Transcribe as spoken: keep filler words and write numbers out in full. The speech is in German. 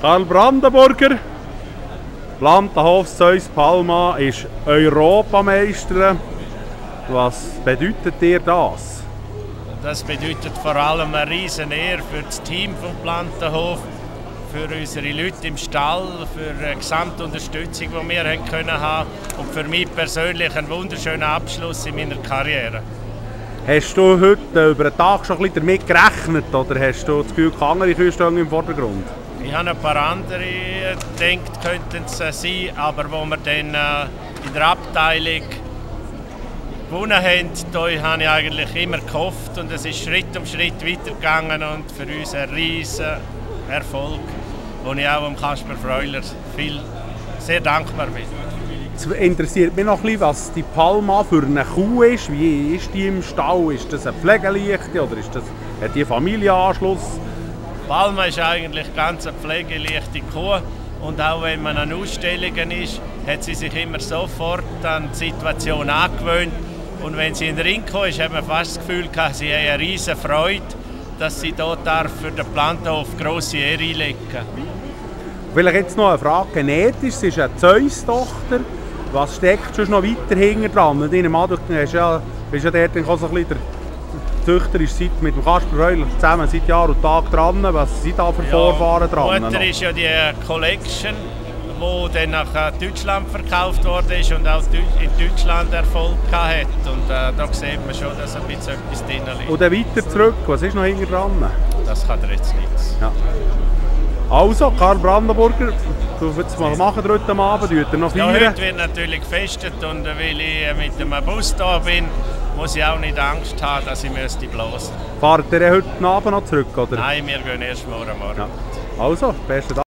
Karl Brandenburger, Plantenhof Zeus Palma, ist Europameister. Was bedeutet dir das? Das bedeutet vor allem eine riesen Ehre für das Team vom Plantenhof, für unsere Leute im Stall, für die gesamte Unterstützung, die wir haben können haben und für mich persönlich einen wunderschönen Abschluss in meiner Karriere. Hast du heute über den Tag schon ein bisschen damit gerechnet oder hast du das Gefühl, andere Kühlstangen im Vordergrund? Ich habe ein paar andere gedacht, könnten es sein, aber wo wir dann in der Abteilung gewonnen haben, da habe ich eigentlich immer gehofft und es ist Schritt um Schritt weitergegangen und für uns ein riesen Erfolg, wo ich auch dem Kasper Freuler viel, sehr dankbar bin. Es interessiert mich noch ein bisschen, was die Palma für eine Kuh ist. Wie ist die im Stall? Ist das eine Pflegeleichte oder ist das, hat die Familienanschluss? Palma ist eigentlich ganz eine pflegeleichte Kuh und auch wenn man an Ausstellungen ist, hat sie sich immer sofort an die Situation angewöhnt. Und wenn sie in den Ring kam, hat man fast das Gefühl gehabt, sie hat eine riesige Freude, dass sie hier für den Plantenhof grosse Ehre einlegen darf. Vielleicht jetzt noch eine Frage genetisch. Sie ist eine Zeus-Tochter. Was steckt schon noch weiter hinten dran? Du bist ja, bist ja dort auch so ein bisschen der Züchter ist seit mit dem Kasper Freuler zusammen seit Jahr und Tag dran. Was sind da für ja, Vorfahren dran? Mutter ist ja die Collection, die dann nach Deutschland verkauft worden ist und auch in Deutschland Erfolg hatte. Und äh, da sieht man schon, dass ein bisschen etwas drin liegt. Und dann weiter zurück, was ist noch hinten dran? Das kann er jetzt nicht. Ja. Also, Karl Brandenburger, du willst mal machen heute Abend, wird er noch feiern? Ja, heute wird natürlich gefestet und weil ich mit dem Bus da bin, muss ich auch nicht Angst haben, dass ich müsste blasen. Fahrt ihr heute Abend noch zurück, oder? Nein, wir gehen erst morgen Morgen. Ja. Also, besten Dank.